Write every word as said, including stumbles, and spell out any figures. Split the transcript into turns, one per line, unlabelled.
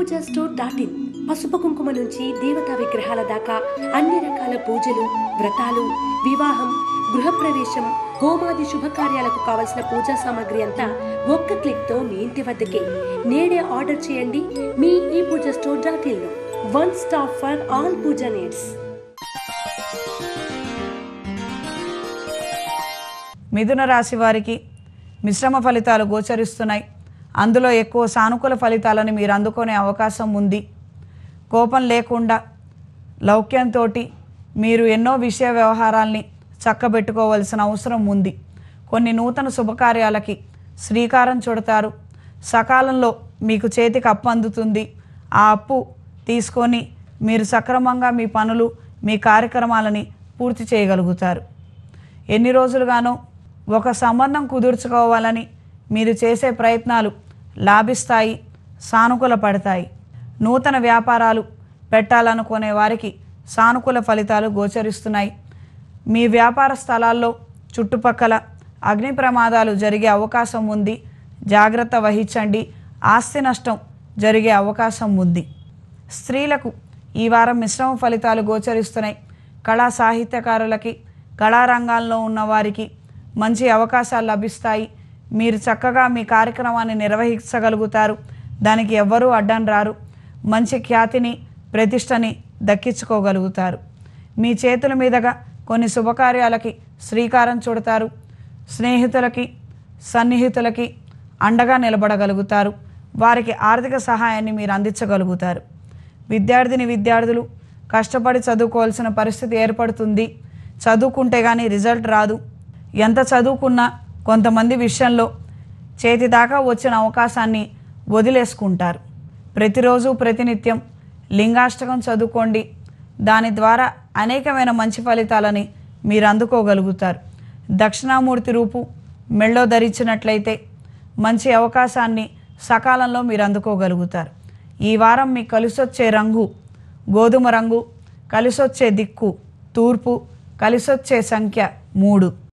Pooja store dot in పసుపు కుంకుమ నుంచి దేవతా విగ్రహాల దాకా అన్ని రకాల పూజలు, వ్రతాలు, వివాహం, గృహప్రవేశం, హోమాది శుభకార్యాలకు కావలసిన పూజా సామాగ్రి అంతా ఒక్క క్లిక్ తో మీ ఇంటి వద్దకే. నేడే ఆర్డర్ చేయండి మీ ఈ పూజా స్టోర్ డాట్ ఇన్ లో. One stop for all puja needs.
మిథున రాశి వారికి మిశ్రమ ఫలితాలు గోచరిస్తున్నాయి. అందులో ఎక్కువ సానుకూల ఫలితాలను మీరు అందుకునే అవకాశం ఉంది. కోపం లేకుండా లౌక్యంతో మీరు ఎన్నో విషయ వ్యవహారాల్ని చక్కబెట్టుకోవాల్సిన అవసరం ఉంది. కొన్ని నూతన శుభకార్యాలకి శ్రీకారం చుడతారు. సకాలంలో మీకు చేతికి అప్పు అందుతుంది. ఆ అప్పు తీసుకొని మీరు సక్రమంగా మీ పనులు, మీ కార్యక్రమాలని పూర్తి చేయగలుగుతారు. ఎన్ని రోజులుగానో ఒక సంబంధం కుదుర్చుకోవాలని మీరు చేసే ప్రయత్నాలు లాభిస్తాయి, సానుకూల పడతాయి. నూతన వ్యాపారాలు పెట్టాలనుకునే వారికి సానుకూల ఫలితాలు గోచరిస్తున్నాయి. మీ వ్యాపార స్థలాల్లో చుట్టుపక్కల అగ్ని ప్రమాదాలు జరిగే అవకాశం ఉంది. జాగ్రత్త వహించండి. ఆస్తి నష్టం జరిగే అవకాశం ఉంది. స్త్రీలకు ఈ వారం మిశ్రమ ఫలితాలు గోచరిస్తున్నాయి. కళా సాహిత్యకారులకి, కళారంగాల్లో ఉన్నవారికి మంచి అవకాశాలు లభిస్తాయి. మీరు చక్కగా మీ కార్యక్రమాన్ని నిర్వహించగలుగుతారు. దానికి ఎవ్వరూ అడ్డం రారు. మంచి ఖ్యాతిని, ప్రతిష్టని దక్కించుకోగలుగుతారు. మీ చేతుల మీదుగా కొన్ని శుభకార్యాలకి శ్రీకారం చుడతారు. స్నేహితులకి, సన్నిహితులకి అండగా నిలబడగలుగుతారు. వారికి ఆర్థిక సహాయాన్ని మీరు అందించగలుగుతారు. విద్యార్థిని విద్యార్థులు కష్టపడి చదువుకోవాల్సిన పరిస్థితి ఏర్పడుతుంది. చదువుకుంటే కానీ రిజల్ట్ రాదు. ఎంత చదువుకున్నా కొంతమంది విషయంలో చేతి దాకా వచ్చిన అవకాశాన్ని వదిలేసుకుంటారు. ప్రతిరోజు ప్రతినిత్యం లింగాష్టకం చదువుకోండి. దాని ద్వారా అనేకమైన మంచి ఫలితాలని మీరు అందుకోగలుగుతారు. దక్షిణామూర్తి రూపు మెళ్ళో ధరించినట్లయితే మంచి అవకాశాన్ని సకాలంలో మీరు అందుకోగలుగుతారు. ఈ వారం మీకు కలిసొచ్చే రంగు గోధుమ రంగు, కలిసొచ్చే దిక్కు తూర్పు, కలిసొచ్చే సంఖ్య మూడు.